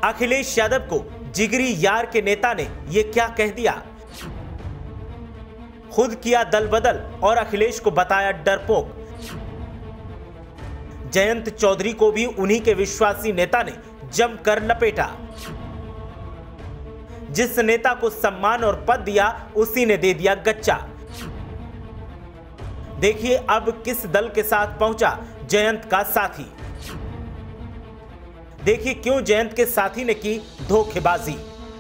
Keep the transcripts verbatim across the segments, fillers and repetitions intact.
अखिलेश यादव को जिगरी यार के नेता ने ये क्या कह दिया। खुद किया दल बदल और अखिलेश को बताया डरपोक। जयंत चौधरी को भी उन्हीं के विश्वासी नेता ने जमकर लपेटा। जिस नेता को सम्मान और पद दिया उसी ने दे दिया गच्चा। देखिए अब किस दल के साथ पहुंचा जयंत का साथी। देखिए क्यों जयंत के साथी ने की धोखेबाजी।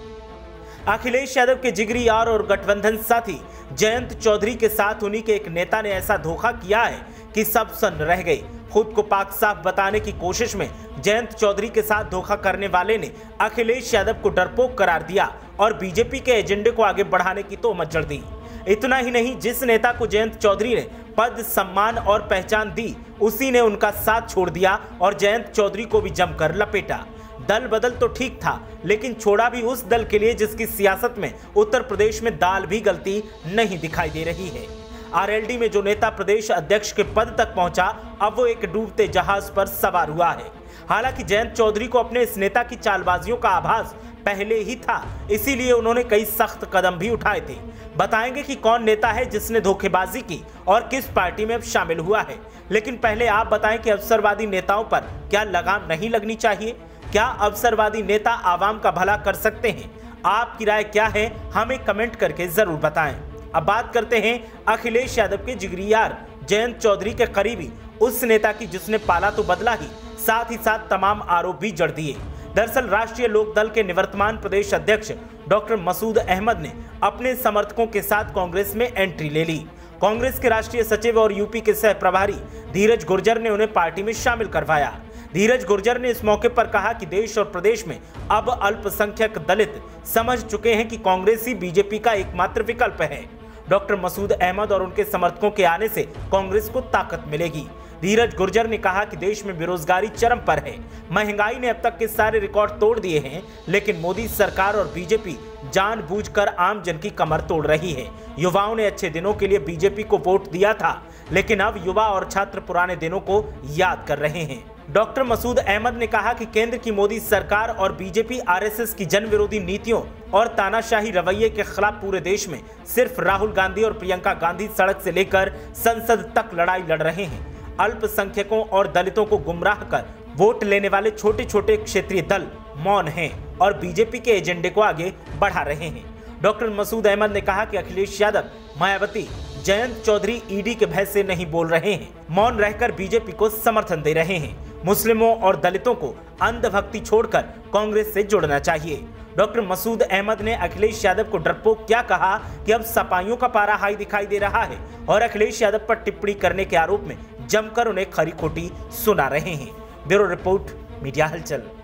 अखिलेश यादव के जिगरी यार और गठबंधन साथी जयंत चौधरी के साथ उन्हीं के एक नेता ने ऐसा धोखा किया है कि सब सन्न रह गए। खुद को पाक साफ बताने की कोशिश में जयंत चौधरी के साथ धोखा करने वाले ने अखिलेश यादव को डरपोक करार दिया और बीजेपी के एजेंडे को आगे बढ़ाने की तोहमत जड़ दी। इतना ही नहीं, जिस नेता को जयंत चौधरी ने पद, सम्मान और पहचान दी उसी ने उनका साथ छोड़ दिया और जयंत चौधरी को भी जमकर लपेटा। दल बदल तो ठीक था, लेकिन छोड़ा भी उस दल के लिए जिसकी सियासत में उत्तर प्रदेश में दाल भी गलती नहीं दिखाई दे रही है। आरएलडी में जो नेता प्रदेश अध्यक्ष के पद तक पहुंचा, अब वो एक डूबते जहाज पर सवार हुआ है। हालांकि जयंत चौधरी को अपने इस नेता की चालबाजियों का आभास पहले ही था, इसीलिए उन्होंने कई सख्त कदम भी उठाए थे। बताएंगे कि कौन नेता है जिसने धोखेबाजी की और किस पार्टी में अब शामिल हुआ है। लेकिन पहले आप बताएं कि अवसरवादी नेताओं पर क्या लगाम नहीं लगनी चाहिए? क्या अवसरवादी नेता आवाम का भला कर सकते हैं? आपकी राय क्या है, हमें कमेंट करके जरूर बताएं। अब बात करते हैं अखिलेश यादव के जिगरी यार जयंत चौधरी के करीबी उस नेता की जिसने पाला तो बदला ही, साथ ही साथ तमाम आरोप भी जड़ दिए। दरअसल राष्ट्रीय लोकदल के निवर्तमान प्रदेश अध्यक्ष डॉक्टर मसूद अहमद ने अपने समर्थकों के साथ कांग्रेस में एंट्री ले ली। कांग्रेस के राष्ट्रीय सचिव और यूपी के सह प्रभारी धीरज गुर्जर ने उन्हें पार्टी में शामिल करवाया। धीरज गुर्जर ने इस मौके पर कहा कि देश और प्रदेश में अब अल्पसंख्यक दलित समझ चुके हैं कि कांग्रेस ही बीजेपी का एकमात्र विकल्प है। डॉक्टर मसूद अहमद और उनके समर्थकों के आने से कांग्रेस को ताकत मिलेगी। धीरज गुर्जर ने कहा कि देश में बेरोजगारी चरम पर है, महंगाई ने अब तक के सारे रिकॉर्ड तोड़ दिए हैं, लेकिन मोदी सरकार और बीजेपी जानबूझकर आम जन की कमर तोड़ रही है। युवाओं ने अच्छे दिनों के लिए बीजेपी को वोट दिया था, लेकिन अब युवा और छात्र पुराने दिनों को याद कर रहे हैं। डॉक्टर मसूद अहमद ने कहा कि केंद्र की मोदी सरकार और बीजेपी आरएसएस की जन विरोधी नीतियों और तानाशाही रवैये के खिलाफ पूरे देश में सिर्फ राहुल गांधी और प्रियंका गांधी सड़क से लेकर संसद तक लड़ाई लड़ रहे हैं। अल्पसंख्यकों और दलितों को गुमराह कर वोट लेने वाले छोटे छोटे क्षेत्रीय दल मौन हैं और बीजेपी के एजेंडे को आगे बढ़ा रहे हैं। डॉक्टर मसूद अहमद ने कहा कि अखिलेश यादव, मायावती, जयंत चौधरी ईडी के भय से नहीं बोल रहे हैं, मौन रहकर बीजेपी को समर्थन दे रहे हैं। मुस्लिमों और दलितों को अंधभक्ति छोड़कर कांग्रेस से जुड़ना चाहिए। डॉक्टर मसूद अहमद ने अखिलेश यादव को डरपोक क्या कहा कि अब सपाइयों का पारा हाई दिखाई दे रहा है और अखिलेश यादव पर टिप्पणी करने के आरोप में जमकर उन्हें खरी खोटी सुना रहे हैं। ब्यूरो रिपोर्ट, मीडिया हलचल।